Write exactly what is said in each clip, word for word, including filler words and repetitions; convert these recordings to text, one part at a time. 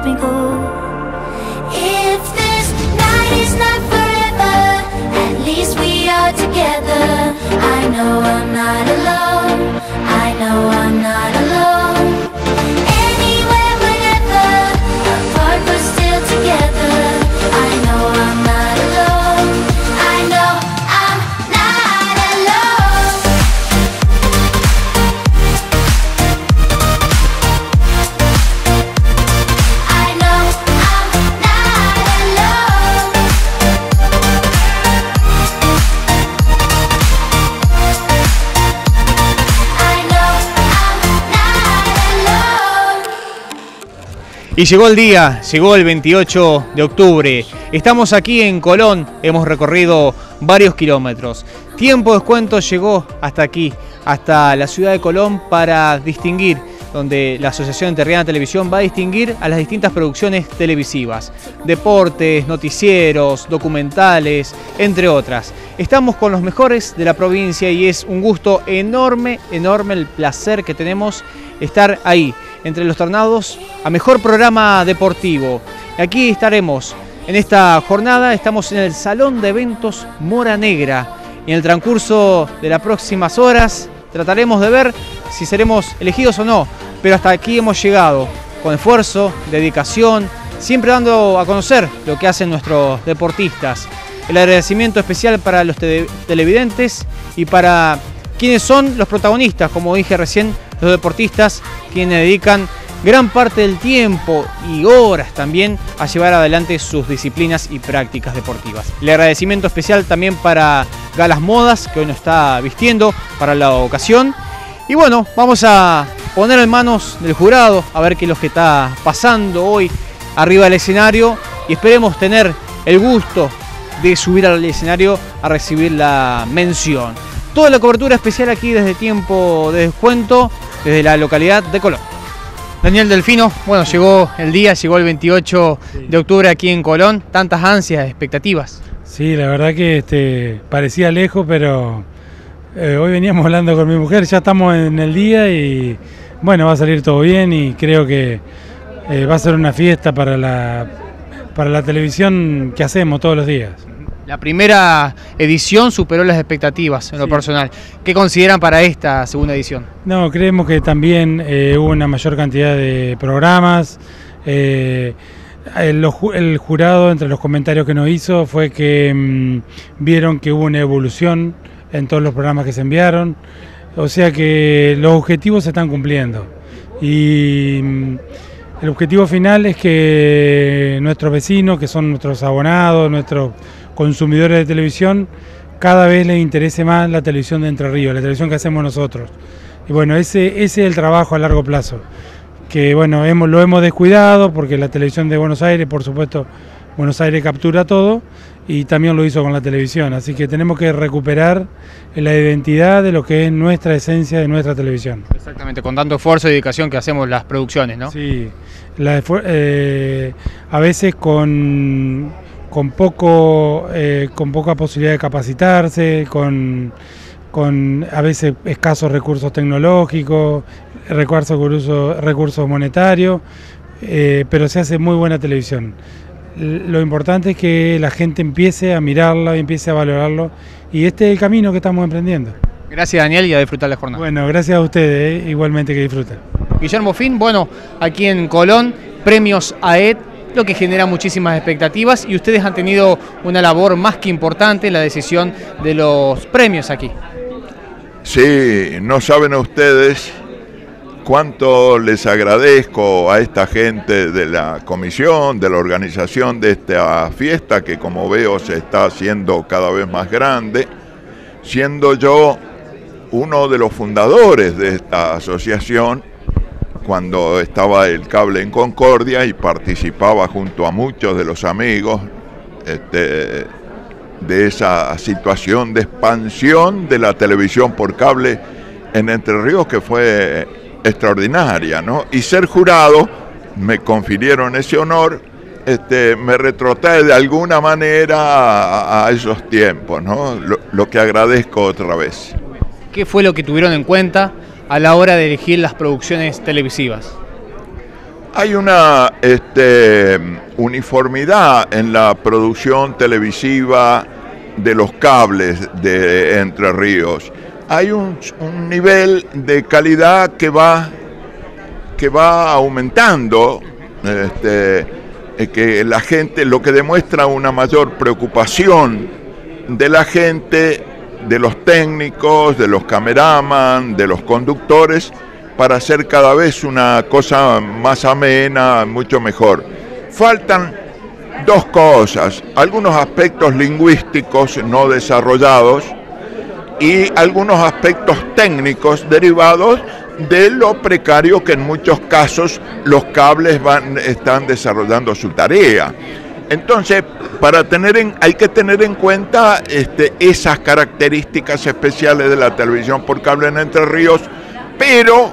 me go. If this night is not forever, at least we are together. I know I'm not alone, I know I'm not alone. Anywhere, whenever, apart but still together. I know I'm not alone, I know I'm not alone. I know I'm not alone. I know I'm not alone. Y llegó el día, llegó el veintiocho de octubre. Estamos aquí en Colón, hemos recorrido varios kilómetros. Tiempo Descuento llegó hasta aquí, hasta la ciudad de Colón, para distinguir, donde la Asociación Entrerriana Televisión va a distinguir a las distintas producciones televisivas. Deportes, noticieros, documentales, entre otras. Estamos con los mejores de la provincia y es un gusto enorme, enorme el placer que tenemos estar ahí, entre los tornados a mejor programa deportivo. Aquí estaremos en esta jornada, estamos en el Salón de Eventos Mora Negra. Y en el transcurso de las próximas horas trataremos de ver si seremos elegidos o no, pero hasta aquí hemos llegado, con esfuerzo, dedicación, siempre dando a conocer lo que hacen nuestros deportistas. El agradecimiento especial para los te televidentes y para quienes son los protagonistas, como dije recién, los deportistas, quienes dedican gran parte del tiempo y horas también a llevar adelante sus disciplinas y prácticas deportivas. El agradecimiento especial también para Galas Modas, que hoy nos está vistiendo para la ocasión. Y bueno, vamos a poner en manos del jurado a ver qué es lo que está pasando hoy arriba del escenario y esperemos tener el gusto de subir al escenario a recibir la mención. Toda la cobertura especial aquí desde Tiempo de Descuento, desde la localidad de Colón. Daniel Delfino, bueno, llegó el día, llegó el veintiocho de octubre aquí en Colón, tantas ansias, expectativas. Sí, la verdad que este, parecía lejos, pero eh, hoy veníamos hablando con mi mujer, ya estamos en el día y bueno, va a salir todo bien y creo que eh, va a ser una fiesta para la, para la televisión que hacemos todos los días. La primera edición superó las expectativas en lo Sí. personal. ¿Qué consideran para esta segunda edición? No, creemos que también eh, hubo una mayor cantidad de programas. Eh, el, el jurado, entre los comentarios que nos hizo, fue que mmm, vieron que hubo una evolución en todos los programas que se enviaron. O sea que los objetivos se están cumpliendo. Y mmm, el objetivo final es que nuestros vecinos, que son nuestros abonados, nuestros consumidores de televisión, cada vez les interese más la televisión de Entre Ríos, la televisión que hacemos nosotros. Y bueno, ese, ese es el trabajo a largo plazo, que bueno, hemos, lo hemos descuidado porque la televisión de Buenos Aires, por supuesto, Buenos Aires captura todo y también lo hizo con la televisión, así que tenemos que recuperar la identidad de lo que es nuestra esencia de nuestra televisión. Exactamente, con tanto esfuerzo y dedicación que hacemos las producciones, ¿no? Sí, la, eh, a veces con... con poco eh, con poca posibilidad de capacitarse, con, con a veces escasos recursos tecnológicos, recursos, recursos monetarios, eh, pero se hace muy buena televisión. Lo importante es que la gente empiece a mirarlo, empiece a valorarlo, y este es el camino que estamos emprendiendo. Gracias, Daniel, y a disfrutar la jornada. Bueno, gracias a ustedes, eh, igualmente que disfruten. Guillermo Fin, bueno, aquí en Colón, premios A E T, lo que genera muchísimas expectativas y ustedes han tenido una labor más que importante en la decisión de los premios aquí. Sí, no saben ustedes cuánto les agradezco a esta gente de la comisión, de la organización de esta fiesta que como veo se está haciendo cada vez más grande, siendo yo uno de los fundadores de esta asociación cuando estaba el cable en Concordia y participaba junto a muchos de los amigos este, de esa situación de expansión de la televisión por cable en Entre Ríos, que fue extraordinaria, ¿no? Y ser jurado, me confirieron ese honor, este, me retrotrae de alguna manera a, a esos tiempos, ¿no? Lo, lo que agradezco otra vez. ¿Qué fue lo que tuvieron en cuenta a la hora de elegir las producciones televisivas? Hay una este, uniformidad en la producción televisiva de los cables de Entre Ríos. Hay un, un nivel de calidad que va, que va aumentando, este, que la gente, lo que demuestra una mayor preocupación de la gente, de los técnicos, de los cameraman, de los conductores, para hacer cada vez una cosa más amena, mucho mejor. Faltan dos cosas, algunos aspectos lingüísticos no desarrollados y algunos aspectos técnicos derivados de lo precario que en muchos casos los cables van, están desarrollando su tarea. Entonces, para tener en, hay que tener en cuenta este, esas características especiales de la televisión por cable en Entre Ríos, pero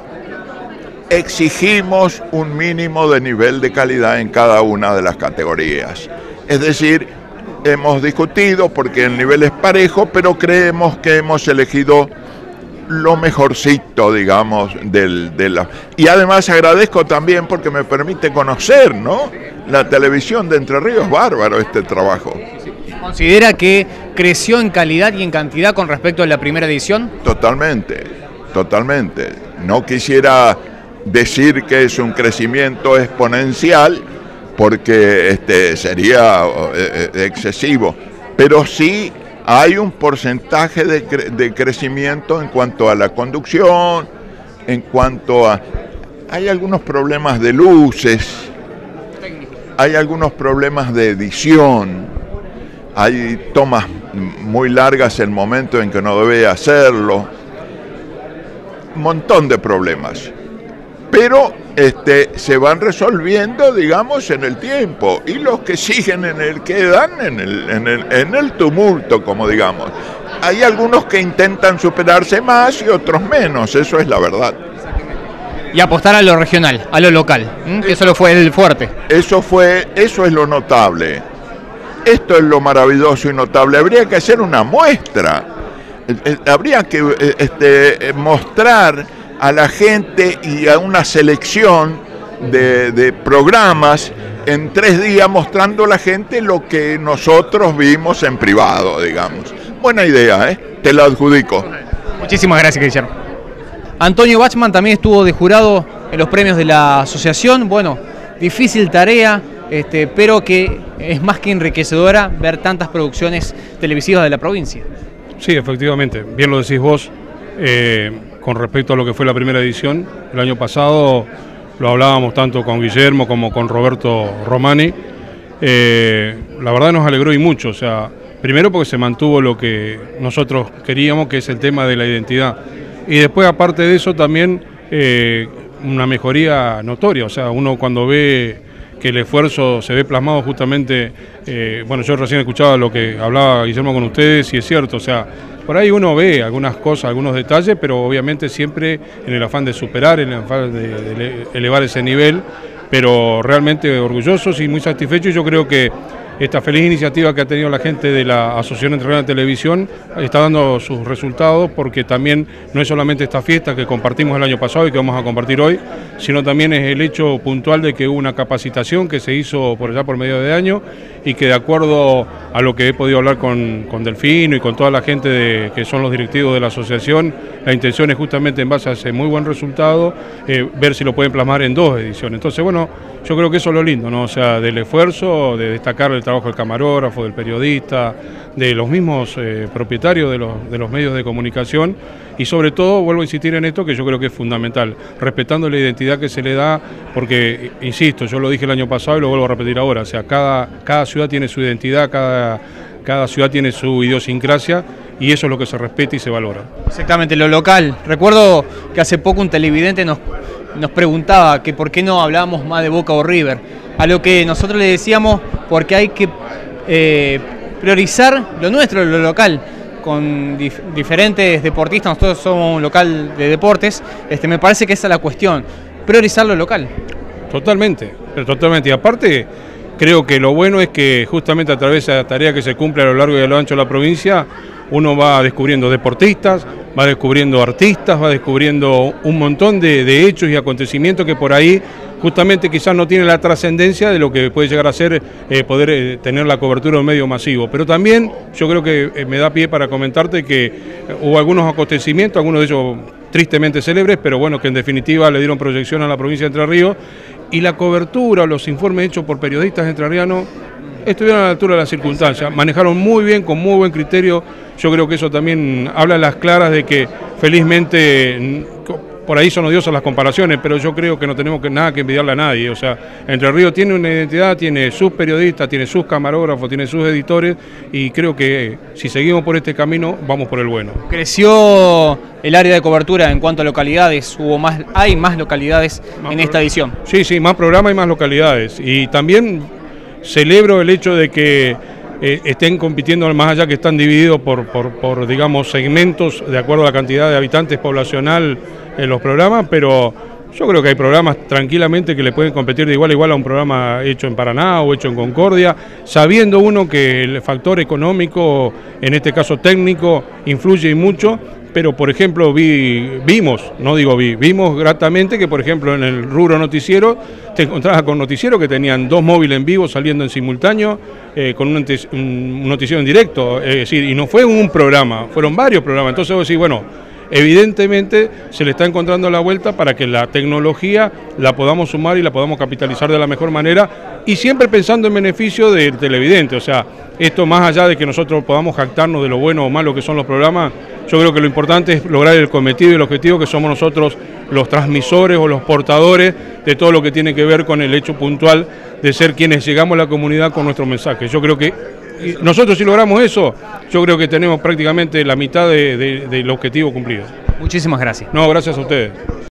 exigimos un mínimo de nivel de calidad en cada una de las categorías. Es decir, hemos discutido porque el nivel es parejo, pero creemos que hemos elegido lo mejorcito, digamos, del, de la... Y además agradezco también porque me permite conocer, ¿no?, la televisión de Entre Ríos. Bárbaro este trabajo. ¿Considera que creció en calidad y en cantidad con respecto a la primera edición? Totalmente, totalmente. No quisiera decir que es un crecimiento exponencial porque este, sería eh, excesivo, pero sí hay un porcentaje de, cre de crecimiento en cuanto a la conducción, en cuanto a... Hay algunos problemas de luces, hay algunos problemas de edición, hay tomas muy largas en el momento en que no debe hacerlo, un montón de problemas. Pero este, se van resolviendo, digamos, en el tiempo, y los que siguen en el quedan en el, en el, en el tumulto, como digamos. Hay algunos que intentan superarse más y otros menos, eso es la verdad. Y apostar a lo regional, a lo local, ¿eh? Que eso lo fue el fuerte. Eso fue, eso es lo notable. Esto es lo maravilloso y notable. Habría que hacer una muestra, habría que este, mostrar a la gente y a una selección de, de programas en tres días, mostrando a la gente lo que nosotros vimos en privado, digamos. Buena idea, ¿eh? Te la adjudico. Muchísimas gracias, Guillermo. Antonio Bachman también estuvo de jurado en los premios de la asociación. Bueno, difícil tarea, este, pero que es más que enriquecedora ver tantas producciones televisivas de la provincia. Sí, efectivamente, bien lo decís vos. Eh, con respecto a lo que fue la primera edición, el año pasado lo hablábamos tanto con Guillermo como con Roberto Romani. Eh, la verdad nos alegró y mucho, o sea, primero porque se mantuvo lo que nosotros queríamos, que es el tema de la identidad. Y después, aparte de eso, también eh, una mejoría notoria, o sea, uno cuando ve que el esfuerzo se ve plasmado justamente, eh, bueno, yo recién escuchaba lo que hablaba Guillermo con ustedes y es cierto, o sea, por ahí uno ve algunas cosas, algunos detalles, pero obviamente siempre en el afán de superar, en el afán de, de elevar ese nivel, pero realmente orgullosos y muy satisfechos. Yo creo que esta feliz iniciativa que ha tenido la gente de la Asociación Entre Ríos de Televisión está dando sus resultados, porque también no es solamente esta fiesta que compartimos el año pasado y que vamos a compartir hoy, sino también es el hecho puntual de que hubo una capacitación que se hizo por allá por medio de año y que, de acuerdo a lo que he podido hablar con, con Delfino y con toda la gente de, que son los directivos de la asociación, la intención es justamente, en base a ese muy buen resultado, eh, ver si lo pueden plasmar en dos ediciones. Entonces, bueno, yo creo que eso es lo lindo, ¿no? O sea, del esfuerzo, de destacar el trabajo del camarógrafo, del periodista, de los mismos eh, propietarios de los, de los medios de comunicación, y sobre todo, vuelvo a insistir en esto, que yo creo que es fundamental, respetando la identidad que se le da, porque, insisto, yo lo dije el año pasado y lo vuelvo a repetir ahora, o sea, cada, cada ciudad tiene su identidad, cada, cada ciudad tiene su idiosincrasia, y eso es lo que se respeta y se valora. Exactamente, lo local. Recuerdo que hace poco un televidente nos, nos preguntaba que por qué no hablábamos más de Boca o River, a lo que nosotros le decíamos, porque hay que eh, priorizar lo nuestro, lo local, con dif diferentes deportistas. Nosotros somos un local de deportes, este, me parece que esa es la cuestión, priorizar lo local. Totalmente, totalmente, y aparte creo que lo bueno es que justamente a través de la tarea que se cumple a lo largo y a lo ancho de la provincia, uno va descubriendo deportistas, va descubriendo artistas, va descubriendo un montón de, de hechos y acontecimientos que por ahí justamente quizás no tiene la trascendencia de lo que puede llegar a ser eh, poder eh, tener la cobertura de un medio masivo. Pero también yo creo que eh, me da pie para comentarte que eh, hubo algunos acontecimientos, algunos de ellos tristemente célebres, pero bueno, que en definitiva le dieron proyección a la provincia de Entre Ríos, y la cobertura, los informes hechos por periodistas entrerrianos estuvieron a la altura de las circunstancias, manejaron muy bien, con muy buen criterio. Yo creo que eso también habla a las claras de que felizmente, por ahí son odiosas las comparaciones, pero yo creo que no tenemos que, nada que envidiarle a nadie. O sea, Entre Ríos tiene una identidad, tiene sus periodistas, tiene sus camarógrafos, tiene sus editores, y creo que si seguimos por este camino, vamos por el bueno. ¿Creció el área de cobertura en cuanto a localidades? ¿Hubo más, hay más localidades Más en esta edición? Sí, sí, más programas y más localidades. Y también celebro el hecho de que eh, estén compitiendo, más allá que están divididos por, por, por, digamos, segmentos de acuerdo a la cantidad de habitantes poblacional en los programas, pero yo creo que hay programas tranquilamente que le pueden competir de igual a igual a un programa hecho en Paraná o hecho en Concordia, sabiendo uno que el factor económico, en este caso técnico, influye mucho. Pero, por ejemplo, vi, vimos, no digo vi, vimos gratamente que, por ejemplo, en el rubro noticiero, te encontrabas con noticieros que tenían dos móviles en vivo saliendo en simultáneo, eh, con un, un noticiero en directo, es decir, y no fue un programa, fueron varios programas. Entonces vos decís, bueno, evidentemente se le está encontrando la vuelta para que la tecnología la podamos sumar y la podamos capitalizar de la mejor manera, y siempre pensando en beneficio del televidente. O sea, esto más allá de que nosotros podamos jactarnos de lo bueno o malo que son los programas, yo creo que lo importante es lograr el cometido y el objetivo, que somos nosotros los transmisores o los portadores de todo lo que tiene que ver con el hecho puntual de ser quienes llegamos a la comunidad con nuestro mensaje. Yo creo que nosotros, si logramos eso, yo creo que tenemos prácticamente la mitad de, de, del objetivo cumplido. Muchísimas gracias. No, gracias a ustedes.